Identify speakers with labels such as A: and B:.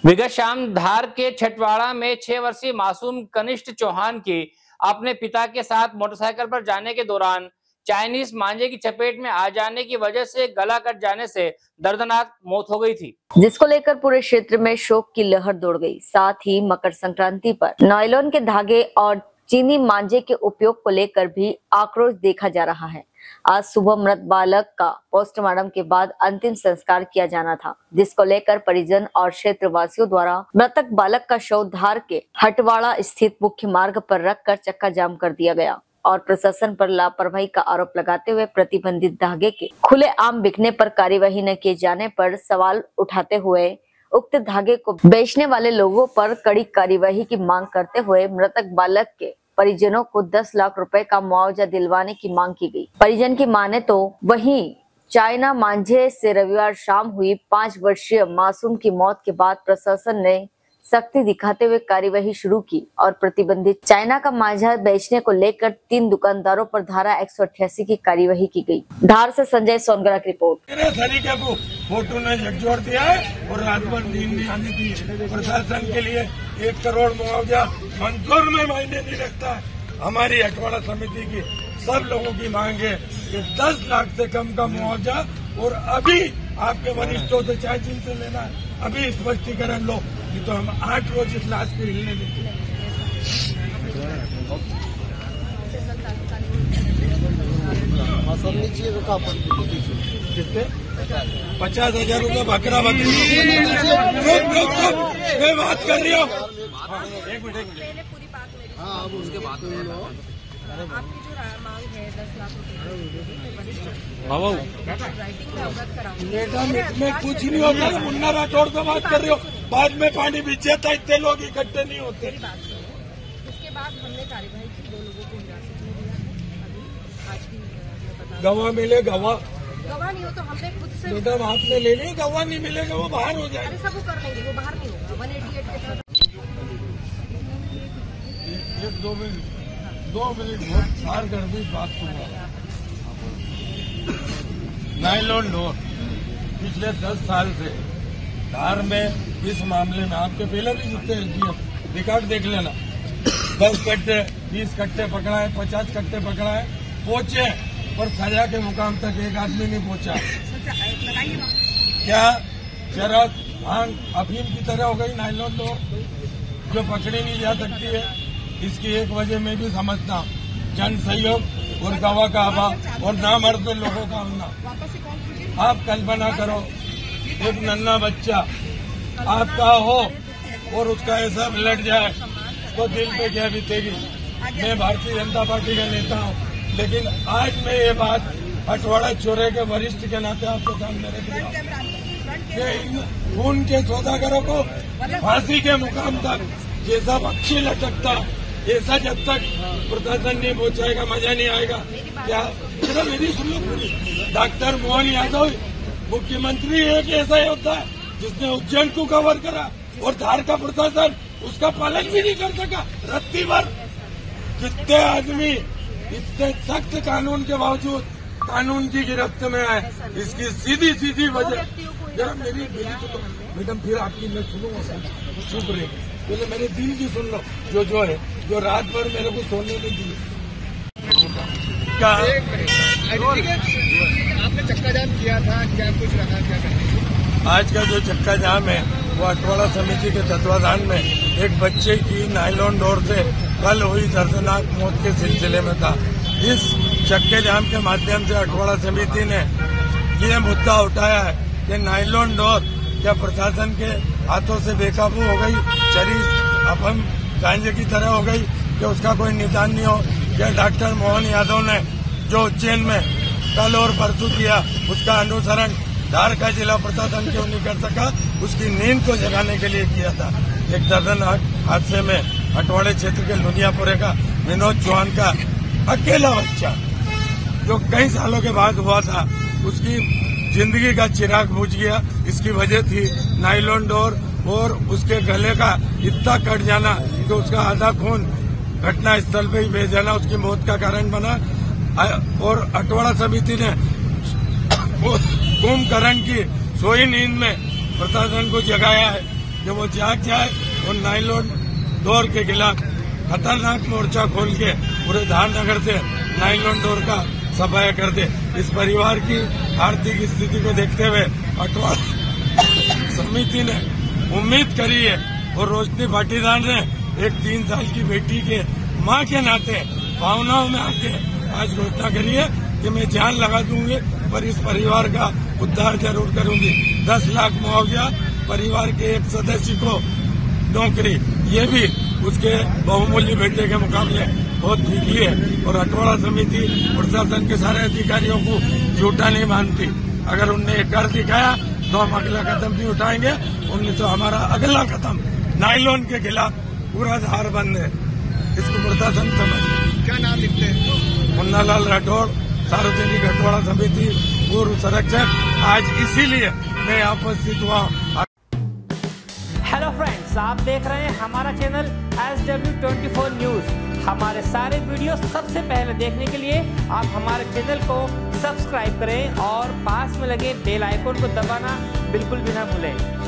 A: विगत शाम धार के छठवाड़ा में 6 वर्षीय मासूम कनिष्ठ चौहान की अपने पिता के साथ मोटरसाइकिल पर जाने के दौरान चाइनीज मांझे की चपेट में आ जाने की वजह से गला कट जाने से दर्दनाक मौत हो गई थी,
B: जिसको लेकर पूरे क्षेत्र में शोक की लहर दौड़ गई। साथ ही मकर संक्रांति पर नायलॉन के धागे और चीनी मांझे के उपयोग को लेकर भी आक्रोश देखा जा रहा है। आज सुबह मृत बालक का पोस्टमार्टम के बाद अंतिम संस्कार किया जाना था, जिसको लेकर परिजन और क्षेत्रवासियों द्वारा मृतक बालक का शव धार के हटवाड़ा स्थित मुख्य मार्ग पर रखकर चक्का जाम कर दिया गया और प्रशासन पर लापरवाही का आरोप लगाते हुए प्रतिबंधित धागे के खुलेआम बिकने पर कार्यवाही न किए जाने पर सवाल उठाते हुए उक्त धागे को बेचने वाले लोगों पर कड़ी कार्यवाही की मांग करते हुए मृतक बालक के परिजनों को 10 लाख रुपए का मुआवजा दिलवाने की मांग की गई। परिजन की माने तो वहीं चाइना मांझे से रविवार शाम हुई 5 वर्षीय मासूम की मौत के बाद प्रशासन ने सख्ती दिखाते हुए कार्यवाही शुरू की और प्रतिबंधित चाइना का मांझा बेचने को लेकर 3 दुकानदारों पर धारा 188 की कार्यवाही की गई। धार से संजय सोनगरा की रिपोर्ट।
C: फोटो ने झकझोर दिया है और रात भर नींद नहीं आने दी। प्रशासन के लिए 1 करोड़ मुआवजा मंजूर में मायने नहीं रखता। हमारी हटवाड़ा समिति की सब लोगों की मांग है कि 10 लाख से कम का मुआवजा और अभी आपके वरिष्ठों से चाहे जिनसे लेना है अभी स्पष्टीकरण लो, नहीं तो हम 8 रोज इस लाश को हिलने देंगे। 50,000 रुपये बकरा बकरी। मैं बात कर रही हूँ। एक मिनट
D: पूरी बात मेरी उसके बाद आपकी जो मांग है 10 लाख
C: मैडम इसमें कुछ नहीं होता। मुन्ना राठौड़ से बात कर रही हो, बाद में पानी बीच जाता, इतने लोग इकट्ठे नहीं होते।
D: उसके बाद हमने कार्यवाही की, 2 लोगों को हिरासत में लिया है। अभी आज की
C: गवाह मिले, गवाह
D: नहीं हो तो हमने खुद से
C: मैडम आपने ले ली, गवाह नहीं मिलेगा वो बाहर हो जाएगा।
D: अरे सब वो कर लेंगे, वो बाहर नहीं होगा। 188 के तहत
C: 2 मिनट बहुत सार कर दी बात सुना। नायलॉन डोर पिछले 10 साल से धार में इस मामले में आपके पहले भी जितने रिकॉर्ड देख लेना, 10 कट्टे 20 कट्टे पकड़ाए, 50 कट्टे पकड़ाए, पहुंचे पर सजा के मुकाम तक एक आदमी नहीं पहुंचा। क्या शराब भांग अफीम की तरह हो गई नायलॉन डोर जो पकड़ी नहीं जा सकती है। इसकी एक वजह मैं भी समझता हूँ, जन सहयोग और गवाह का अभाव और नामर्द लोगों का होना। आप कल्पना करो एक नन्हा बच्चा आपका हो और उसका ऐसा ब्लड जाए तो दिल पे क्या बीतेगी। मैं भारतीय जनता पार्टी का नेता हूँ, लेकिन आज मैं ये बात हटवाड़ा चौरे के वरिष्ठ के नाते आपके सामने रख रहा हूँ। खून के सौदागरों को फांसी के मुकाम तक जैसा पक्षी लटकता ऐसा जब तक प्रशासन नहीं पहुंचाएगा मजा नहीं आएगा। क्या चलो मेरी सुन लो पूरी। डॉक्टर मोहन यादव मुख्यमंत्री एक ऐसा होता है जिसने उज्जैन को कवर करा और धार का प्रशासन उसका पालन भी नहीं कर सका। रत्ती भर कितने आदमी इतने सख्त कानून के बावजूद कानून की गिरफ्त में आए। इसकी सीधी सीधी वजह जरा मेरी तो मैडम फिर आपकी मैं सुनूंगा, चुप रहे पहले मेरे दिल की सुन लो। जो है जो रात भर मेरे को सोने नहीं दी। क्या
E: आपने चक्का जाम किया था, क्या कुछ रखा, क्या करना?
C: आज का जो चक्का जाम है वो हटवाड़ा समिति के तत्वाधान में एक बच्चे की नायलॉन डोर से कल हुई दर्दनाक मौत के सिलसिले में था। इस चक्के जाम के माध्यम से हटवाड़ा समिति ने ये मुद्दा उठाया है कि नायलॉन डोर क्या प्रशासन के हाथों से बेकाबू हो गई, चरी अफम गांजे की तरह हो गई कि उसका कोई निदान नहीं हो। क्या डॉक्टर मोहन यादव ने जो उज्जैन में कल और परसों किया उसका अनुसरण धार का जिला प्रशासन क्यों नहीं कर सका? उसकी नींद को जगाने के लिए किया था। एक दर्दनाक हादसे में हटवाड़े क्षेत्र के लुनियापुरे का विनोद चौहान का अकेला बच्चा जो कई सालों के बाद हुआ था, उसकी जिंदगी का चिराग बुझ गया। इसकी वजह थी नायलॉन डोर और उसके गले का इतना कट जाना कि उसका आधा खून घटना स्थल पर ही बह जाना उसकी मौत का कारण बना। और हटवाड़ा समिति ने कुंभकर्ण की सोई नींद में प्रशासन को जगाया है कि वो जाग जाए और नायलॉन डोर के खिलाफ खतरनाक मोर्चा खोल के पूरे धारनगर से नायलॉन डोर का सफाया कर दे। इस परिवार की आर्थिक स्थिति को देखते हुए अखबार समिति ने उम्मीद करी है और रोशनी पाटीदार ने एक 3 साल की बेटी के मां के नाते भावनाओं में आके आज घोषणा करी है कि मैं जान लगा दूंगी पर इस परिवार का उद्धार जरूर करूंगी। 10 लाख मुआवजा, परिवार के एक सदस्य को नौकरी, ये भी उसके बहुमूल्य बेटे के मुकाबले बहुत फीकी है। और अखबार समिति प्रशासन के सारे अधिकारियों को झूठा नहीं मानती। अगर उनने ये कर दिखाया तो हम अगला कदम भी उठाएंगे। उनने तो हमारा अगला कदम नायलॉन के खिलाफ पूरा धार बंद है, इसको प्रशासन समझ।
E: क्या नाम लिखते हैं?
C: मुन्नालाल राठौड़, सार्वजनिक अखबार समिति पूर्व संरक्षक। आज इसीलिए मैं यहाँ उपस्थित हुआ।
A: हेलो फ्रेंड्स, आप देख रहे हैं हमारा चैनल SW24 न्यूज। हमारे सारे वीडियो सबसे पहले देखने के लिए आप हमारे चैनल को सब्सक्राइब करें और पास में लगे बेल आइकन को दबाना बिल्कुल भी ना भूलें।